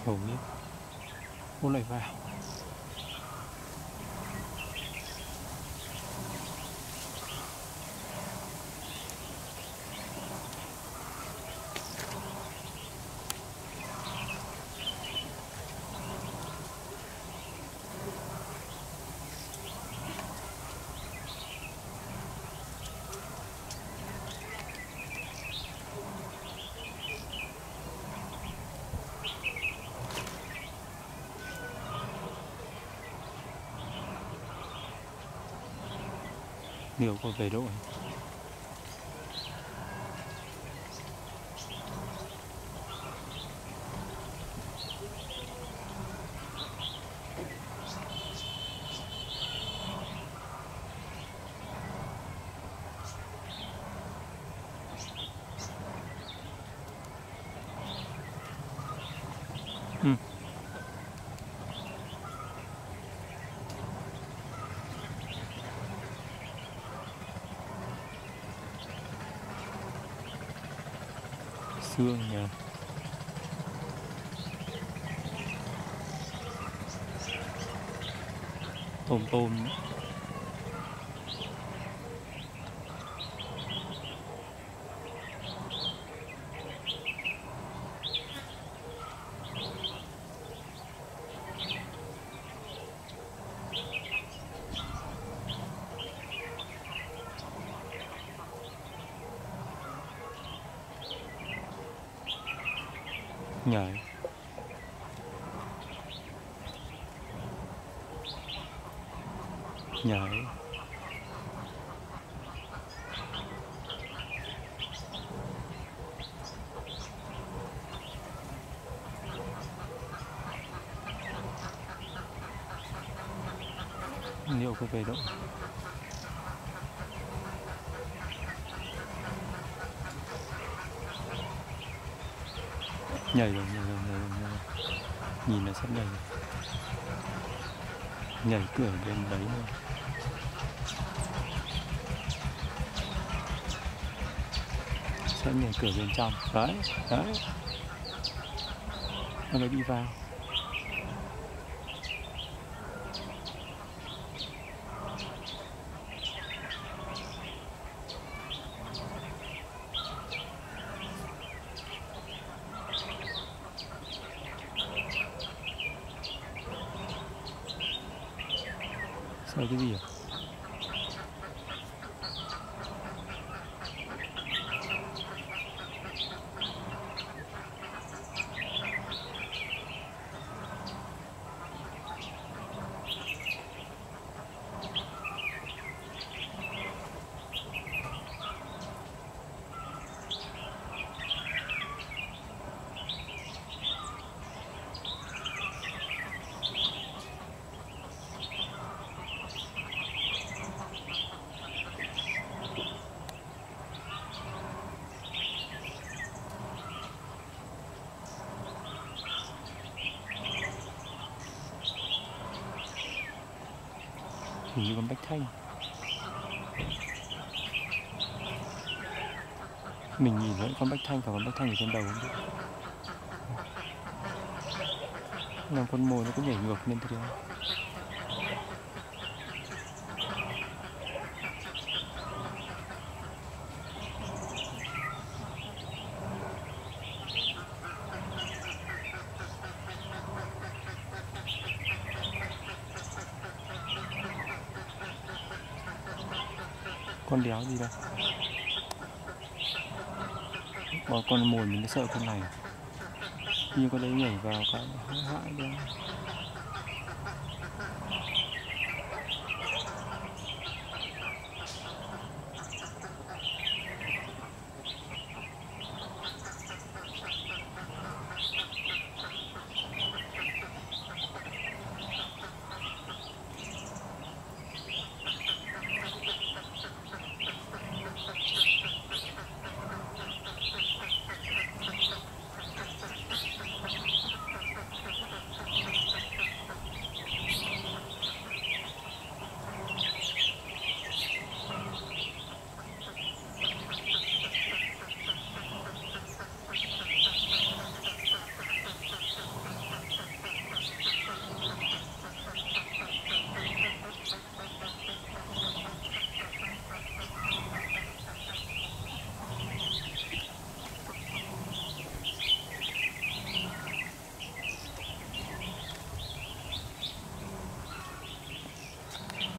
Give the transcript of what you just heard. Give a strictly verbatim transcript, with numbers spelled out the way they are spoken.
Hầu như cô lại vào. Điều cô về đâu rồi? Ừ. Xương nhờ. Tôm tôm nữa. Nhảy. Nhảy. Liệu có về đâu? Nhảy rồi, nhảy rồi, nhảy rồi, nhảy rồi. Nhìn là sắp nhảy rồi. Nhảy cửa bên đấy rồi. Sẽ nhảy cửa bên trong. Đấy, đấy. Nó mới đi vào. Sợ cái gì à? Hình như con bách thanh. Mình nhìn thấy con bách thanh và con bách thanh ở trên đầu không biết. Làm con mồi nó cũng nhảy ngược lên thôi. Con đéo gì đâu. Bỏ con mồi mình nó sợ con này. Nhưng con đấy nhảy vào cái hại hại đâu.